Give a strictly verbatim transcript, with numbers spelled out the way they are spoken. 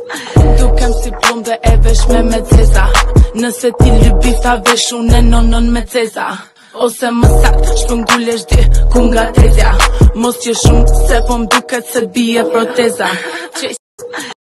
Dukem si plumbe e veshme me ceza. Nëse ti lybi ta vesh unë e nonon me ceza. Ose më sakt, shpëngullesh di ku nga tezja. Mos që shumë se po m'duket se bie proteza.